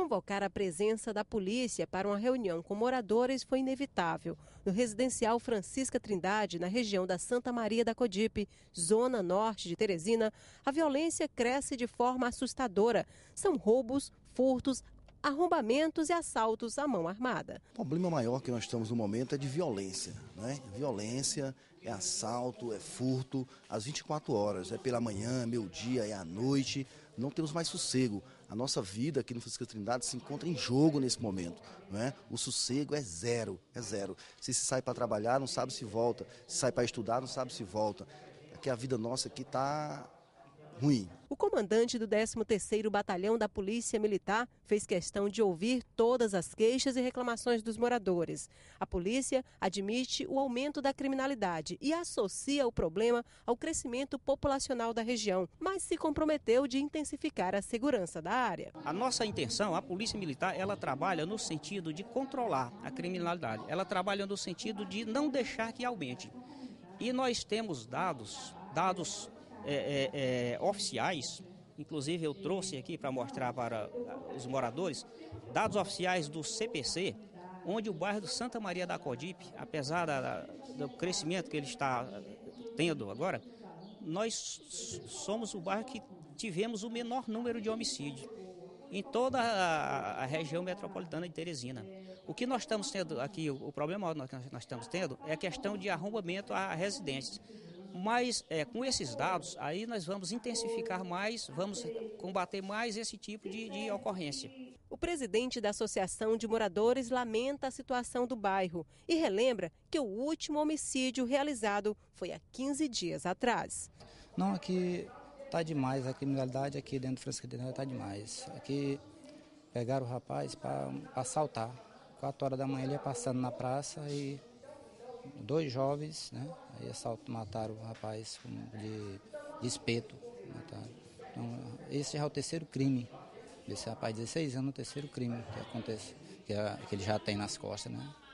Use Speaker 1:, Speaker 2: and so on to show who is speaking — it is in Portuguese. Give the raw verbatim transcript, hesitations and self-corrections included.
Speaker 1: Convocar a presença da polícia para uma reunião com moradores foi inevitável. No residencial Francisca Trindade, na região da Santa Maria da Codipe, zona norte de Teresina, a violência cresce de forma assustadora. São roubos, furtos, arrombamentos e assaltos à mão armada.
Speaker 2: O problema maior que nós estamos no momento é de violência, né? Violência, é assalto, é furto, às vinte e quatro horas, é pela manhã, meio-dia, é à noite, não temos mais sossego. A nossa vida aqui no Francisca Trindade se encontra em jogo nesse momento, né? O sossego é zero, é zero. Se se sai para trabalhar, não sabe se volta, se sai para estudar, não sabe se volta. Aqui a vida nossa aqui está ruim.
Speaker 1: O comandante do décimo terceiro Batalhão da Polícia Militar fez questão de ouvir todas as queixas e reclamações dos moradores. A polícia admite o aumento da criminalidade e associa o problema ao crescimento populacional da região, mas se comprometeu de intensificar a segurança da área.
Speaker 3: A nossa intenção, a Polícia Militar, ela trabalha no sentido de controlar a criminalidade. Ela trabalha no sentido de não deixar que aumente. E nós temos dados, dados É, é, é, oficiais, inclusive eu trouxe aqui para mostrar para os moradores, dados oficiais do C P C, onde o bairro do Santa Maria da Codipe, apesar da, do crescimento que ele está tendo agora, nós somos o bairro que tivemos o menor número de homicídios em toda a, a região metropolitana de Teresina. O que nós estamos tendo aqui, o, o problema que nós estamos tendo é a questão de arrombamento a residências. Mas é, com esses dados, aí nós vamos intensificar mais, vamos combater mais esse tipo de, de ocorrência.
Speaker 1: O presidente da Associação de Moradores lamenta a situação do bairro e relembra que o último homicídio realizado foi há quinze dias atrás.
Speaker 4: Não, aqui está demais, a criminalidade aqui dentro do Francisca Trindade está demais. Aqui pegaram o rapaz para assaltar. Quatro horas da manhã ele ia passando na praça e dois jovens, né? Aí assalto, mataram o rapaz de, de espeto. Mataram. Então, esse já é o terceiro crime desse rapaz, dezesseis anos, o terceiro crime que acontece, que, é, que ele já tem nas costas, né?